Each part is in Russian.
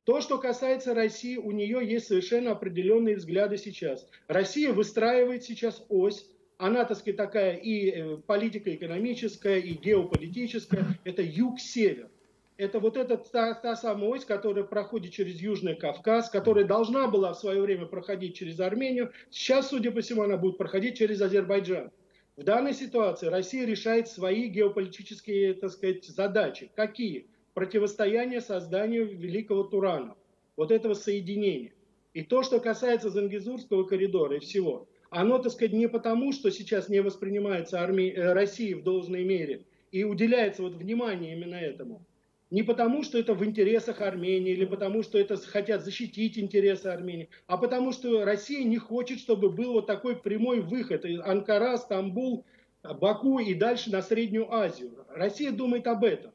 То, что касается России, у нее есть совершенно определенные взгляды сейчас. Россия выстраивает сейчас ось. Она, так сказать, такая и политико-экономическая, и геополитическая. Это юг-север. Это вот эта та самая ось, которая проходит через Южный Кавказ, которая должна была в свое время проходить через Армению. Сейчас, судя по всему, она будет проходить через Азербайджан. В данной ситуации Россия решает свои геополитические, так сказать, задачи. Какие? Противостояние созданию Великого Турана. Вот этого соединения. И то, что касается Зангезурского коридора и всего, оно, так сказать, не потому, что сейчас не воспринимается Россией в должной мере и уделяется вот внимание именно этому. Не потому, что это в интересах Армении, или потому, что это хотят защитить интересы Армении, а потому, что Россия не хочет, чтобы был вот такой прямой выход. Анкара, Стамбул, Баку и дальше на Среднюю Азию. Россия думает об этом.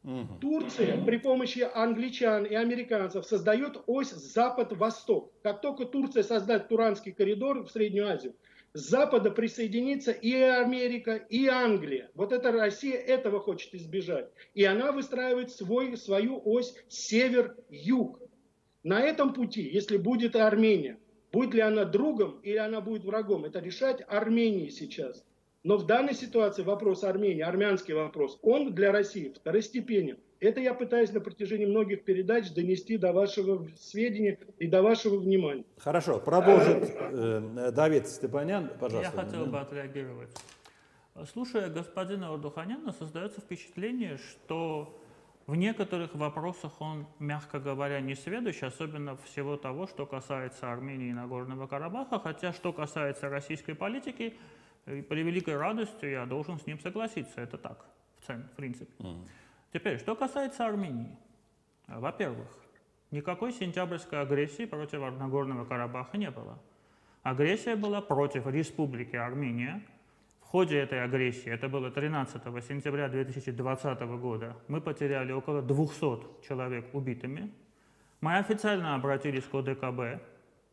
Турция при помощи англичан и американцев создает ось Запад-Восток. Как только Турция создаст Туранский коридор в Среднюю Азию, с Запада присоединится и Америка, и Англия. Вот эта Россия этого хочет избежать. И она выстраивает свою ось север-юг. На этом пути, если будет Армения, будет ли она другом или она будет врагом, это решать Армении сейчас. Но в данной ситуации вопрос Армении, армянский вопрос, он для России второстепенен. Это я пытаюсь на протяжении многих передач донести до вашего сведения и до вашего внимания. Хорошо, продолжит Давид Степанян, пожалуйста. Я хотел бы отреагировать. Слушая господина Ордуханяна, создается впечатление, что в некоторых вопросах он, мягко говоря, не сведущ, особенно всего того, что касается Армении и Нагорного Карабаха, хотя что касается российской политики, при великой радости я должен с ним согласиться, это так, в принципе. Теперь, что касается Армении. Во-первых, никакой сентябрьской агрессии против Нагорного Карабаха не было. Агрессия была против Республики Армения. В ходе этой агрессии, это было 13 сентября 2020 года, мы потеряли около 200 человек убитыми. Мы официально обратились к ОДКБ,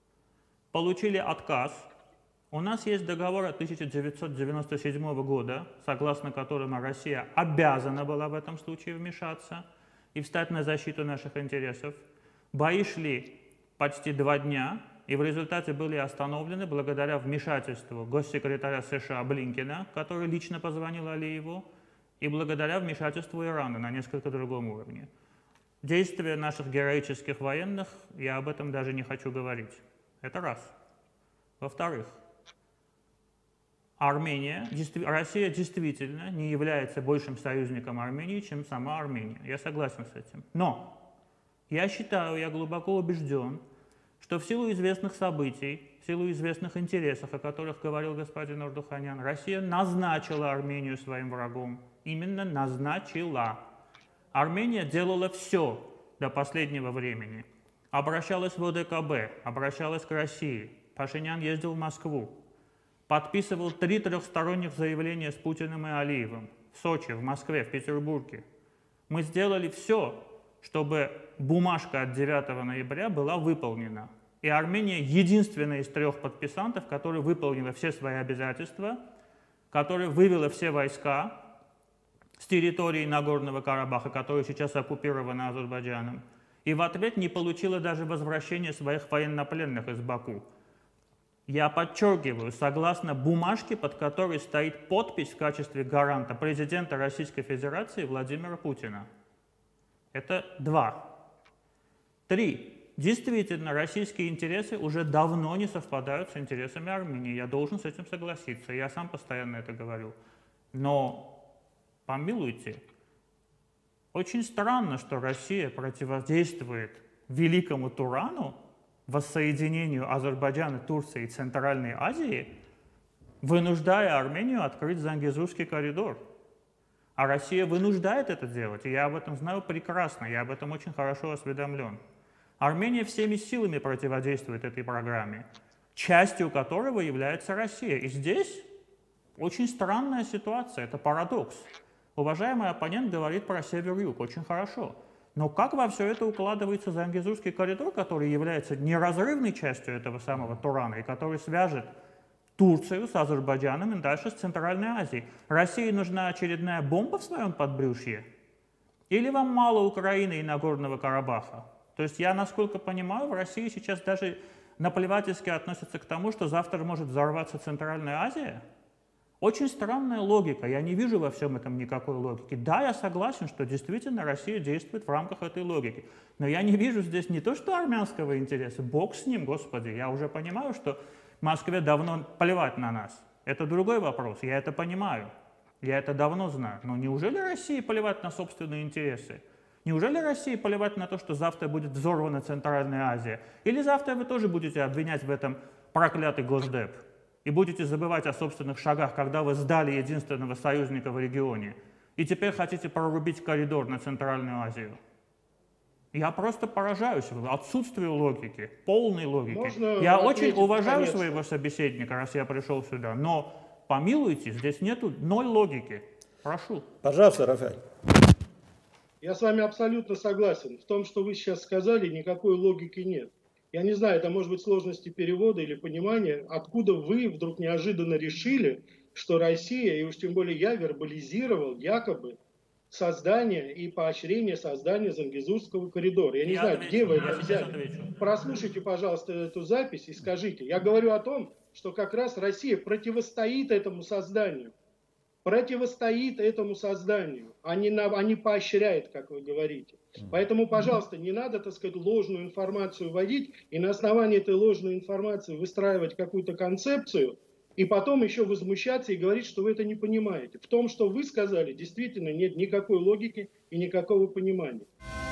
получили отказ. У нас есть договор от 1997 года, согласно которому Россия обязана была в этом случае вмешаться и встать на защиту наших интересов. Бои шли почти 2 дня, и в результате были остановлены благодаря вмешательству госсекретаря США Блинкена, который лично позвонил Алиеву, и благодаря вмешательству Ирана на несколько другом уровне. Действия наших героических военных, я об этом даже не хочу говорить. Это раз. Во-вторых, Россия действительно не является большим союзником Армении, чем сама Армения. Я согласен с этим. Но я считаю, я глубоко убежден, что в силу известных событий, в силу известных интересов, о которых говорил господин Ордуханян, Россия назначила Армению своим врагом. Именно назначила. Армения делала все до последнего времени. Обращалась в ОДКБ, обращалась к России. Пашинян ездил в Москву. Подписывал 3 трехсторонних заявления с Путиным и Алиевым в Сочи, в Москве, в Петербурге. Мы сделали все, чтобы бумажка от 9 ноября была выполнена. И Армения единственная из 3 подписантов, которая выполнила все свои обязательства, которая вывела все войска с территории Нагорного Карабаха, которая сейчас оккупирована Азербайджаном, и в ответ не получила даже возвращения своих военнопленных из Баку. Я подчеркиваю, согласно бумажке, под которой стоит подпись в качестве гаранта президента Российской Федерации Владимира Путина. Это 2. 3. Действительно, российские интересы уже давно не совпадают с интересами Армении. Я должен с этим согласиться, я сам постоянно это говорю. Но, помилуйте, очень странно, что Россия противодействует Великому Турану, воссоединению Азербайджана, Турции и Центральной Азии, вынуждая Армению открыть Зангезурский коридор. А Россия вынуждает это делать, и я об этом знаю прекрасно, я об этом очень хорошо осведомлен. Армения всеми силами противодействует этой программе, частью которого является Россия. И здесь очень странная ситуация, это парадокс. Уважаемый оппонент говорит про север-юг, очень хорошо. Но как во все это укладывается Зангезурский коридор, который является неразрывной частью этого самого Турана и который свяжет Турцию с Азербайджаном и дальше с Центральной Азией? России нужна очередная бомба в своем подбрюшье? Или вам мало Украины и Нагорного Карабаха? То есть я, насколько понимаю, в России сейчас даже наплевательски относятся к тому, что завтра может взорваться Центральная Азия. Очень странная логика, я не вижу во всем этом никакой логики. Да, я согласен, что действительно Россия действует в рамках этой логики, но я не вижу здесь не то, что армянского интереса, бог с ним, господи, я уже понимаю, что Москве давно плевать на нас. Это другой вопрос, я это понимаю, я это давно знаю, но неужели России плевать на собственные интересы? Неужели России плевать на то, что завтра будет взорвана Центральная Азия? Или завтра вы тоже будете обвинять в этом проклятый Госдеп? И будете забывать о собственных шагах, когда вы сдали единственного союзника в регионе. И теперь хотите прорубить коридор на Центральную Азию. Я просто поражаюсь отсутствию логики, полной логики. Можно я очень уважаю наконец своего собеседника, раз я пришел сюда, но помилуйте, здесь нету ноль логики. Прошу. Пожалуйста, Рафаэль. Я с вами абсолютно согласен. В том, что вы сейчас сказали, никакой логики нет. Я не знаю, это может быть сложности перевода или понимания, откуда вы вдруг неожиданно решили, что Россия, и уж тем более я, вербализировал якобы создание и поощрение создания Зангезурского коридора. Я не знаю, где вы это взяли. Прослушайте, пожалуйста, эту запись и скажите. Я говорю о том, что как раз Россия противостоит этому созданию. Противостоит этому созданию, а не поощряет, как вы говорите. Поэтому, пожалуйста, не надо, так сказать, ложную информацию вводить и на основании этой ложной информации выстраивать какую-то концепцию и потом еще возмущаться и говорить, что вы это не понимаете. В том, что вы сказали, действительно нет никакой логики и никакого понимания.